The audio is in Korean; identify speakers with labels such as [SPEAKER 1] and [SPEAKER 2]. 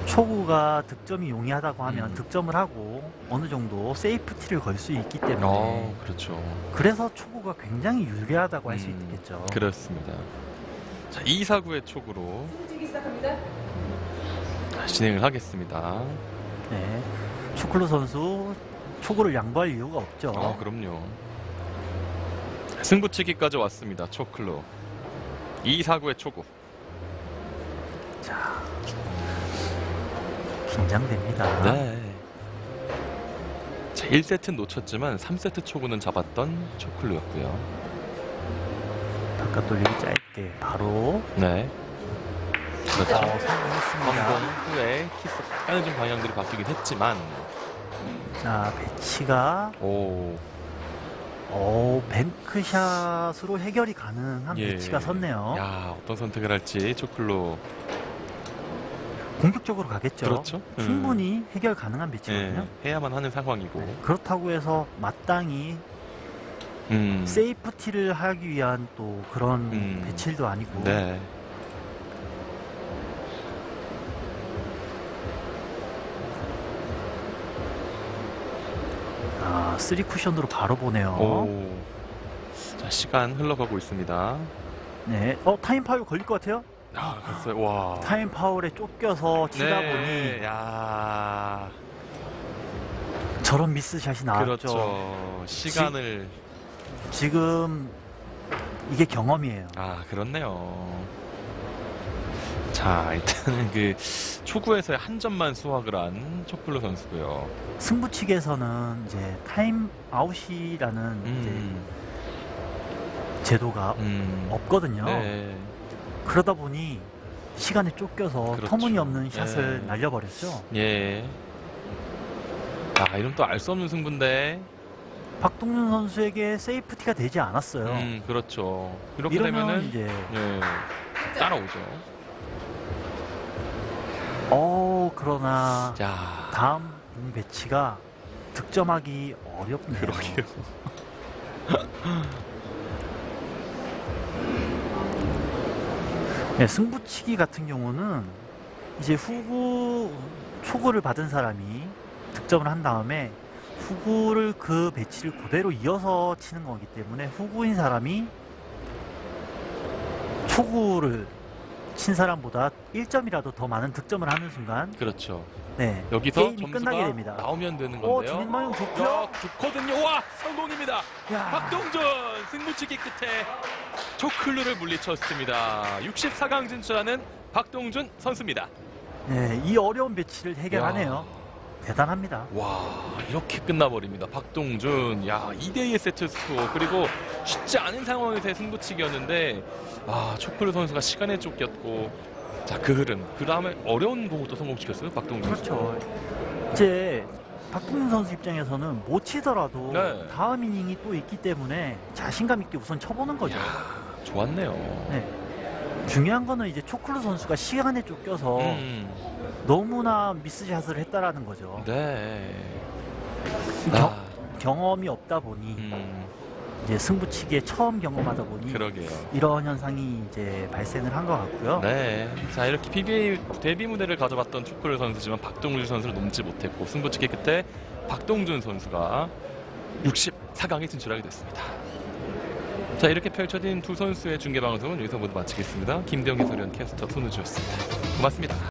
[SPEAKER 1] 초구가 득점이 용이하다고 하면
[SPEAKER 2] 음.
[SPEAKER 1] 득점을 하고 어느 정도 세이프티를 걸 수 있기 때문에
[SPEAKER 2] 그렇죠.
[SPEAKER 1] 그래서 초구가 굉장히 유리하다고 할 수 있겠죠.
[SPEAKER 2] 그렇습니다. 자, 2, 4구의 초구로 진행을 하겠습니다.
[SPEAKER 1] 네, 초클루 선수 초구를 양보할 이유가 없죠.
[SPEAKER 2] 그럼요. 승부치기까지 왔습니다. 초클루 2, 4구의 초구.
[SPEAKER 1] 자, 긴장됩니다.
[SPEAKER 2] 네. 자, 1세트는 놓쳤지만 3세트 초구는 잡았던 초클루였고요.
[SPEAKER 1] 바깥 돌리기 짧게 바로
[SPEAKER 2] 네. 그렇죠.
[SPEAKER 1] 성공했습니다.
[SPEAKER 2] 성공 후에 키스 약간은 좀 방향들이 바뀌긴 했지만
[SPEAKER 1] 자, 배치가 뱅크샷으로 해결이 가능한 배치가 섰네요.
[SPEAKER 2] 야, 어떤 선택을 할지 초클루.
[SPEAKER 1] 공격적으로 가겠죠.
[SPEAKER 2] 그렇죠.
[SPEAKER 1] 충분히 해결 가능한 배치거든요.
[SPEAKER 2] 해야만 하는 상황이고.
[SPEAKER 1] 네, 그렇다고 해서 마땅히 세이프티를 하기 위한 또 그런 배치도 아니고.
[SPEAKER 2] 네.
[SPEAKER 1] 아, 3쿠션으로 바로 보네요.
[SPEAKER 2] 자, 시간 흘러가고 있습니다.
[SPEAKER 1] 네, 타임 파울 걸릴 것 같아요?
[SPEAKER 2] 글쎄요. 와.
[SPEAKER 1] 타임 파울에 쫓겨서 치다 보니
[SPEAKER 2] 야.
[SPEAKER 1] 저런 미스샷이 나왔죠.
[SPEAKER 2] 그렇죠. 시간을
[SPEAKER 1] 지금 이게 경험이에요.
[SPEAKER 2] 그렇네요. 자, 일단은 그 초구에서의 한 점만 수확을 한 초클루 선수고요.
[SPEAKER 1] 승부치기에서는 이제 타임 아웃이라는 이제 제도가 없거든요.
[SPEAKER 2] 네.
[SPEAKER 1] 그러다 보니 시간에 쫓겨서
[SPEAKER 2] 그렇죠.
[SPEAKER 1] 터무니없는 샷을
[SPEAKER 2] 네.
[SPEAKER 1] 날려버렸죠.
[SPEAKER 2] 예. 이런 또 알 수 없는 승부인데.
[SPEAKER 1] 박동준 선수에게 세이프티가 되지 않았어요.
[SPEAKER 2] 그렇죠. 이렇게
[SPEAKER 1] 이러면
[SPEAKER 2] 되면은
[SPEAKER 1] 이제
[SPEAKER 2] 따라오죠.
[SPEAKER 1] 그러나
[SPEAKER 2] 자,
[SPEAKER 1] 다음 공 배치가 득점하기 어렵네요.
[SPEAKER 2] 그러게요.
[SPEAKER 1] 네, 승부치기 같은 경우는 이제 초구를 받은 사람이 득점을 한 다음에 후구를 그 배치를 그대로 이어서 치는 거기 때문에 후구인 사람이 초구를 친 사람보다 1점이라도 더 많은 득점을 하는 순간
[SPEAKER 2] 그렇죠.
[SPEAKER 1] 네,
[SPEAKER 2] 여기서
[SPEAKER 1] 게임이
[SPEAKER 2] 점수가
[SPEAKER 1] 끝나게 됩니다.
[SPEAKER 2] 나오면 되는 건데요.
[SPEAKER 1] 진입방향 좋고요.
[SPEAKER 2] 좋거든요. 와, 성공입니다.
[SPEAKER 1] 야.
[SPEAKER 2] 박동준 승부치기 끝에 초클루를 물리쳤습니다. 64강 진출하는 박동준 선수입니다.
[SPEAKER 1] 네, 이 어려운 배치를 해결하네요. 대단합니다.
[SPEAKER 2] 와, 이렇게 끝나버립니다. 박동준. 2대2의 세트 스코어. 그리고 쉽지 않은 상황에서의 승부치기였는데 초클루 선수가 시간에 쫓겼고, 자, 그 흐름. 그 다음에 어려운 공을 또 성공시켰어요, 박동준.
[SPEAKER 1] 그렇죠. 이제 박동준 선수 입장에서는 못 치더라도
[SPEAKER 2] 네.
[SPEAKER 1] 다음 이닝이 또 있기 때문에 자신감 있게 우선 쳐보는 거죠.
[SPEAKER 2] 좋았네요.
[SPEAKER 1] 네. 중요한 거는 이제 초클루 선수가 시간에 쫓겨서 너무나 미스샷을 했다라는 거죠.
[SPEAKER 2] 네.
[SPEAKER 1] 경험이 없다 보니 이제 승부치기에 처음 경험하다 보니
[SPEAKER 2] 그러게요.
[SPEAKER 1] 이런 현상이 이제 발생을 한 것 같고요.
[SPEAKER 2] 네. 자, 이렇게 PBA 데뷔 무대를 가져봤던 초클루 선수지만 박동준 선수를 넘지 못했고 승부치기 끝에 박동준 선수가 64강에 진출하게 됐습니다. 자, 이렇게 펼쳐진 두 선수의 중계방송은 여기서 모두 마치겠습니다. 김대영 해설위원, 캐스터 손우주였습니다. 고맙습니다.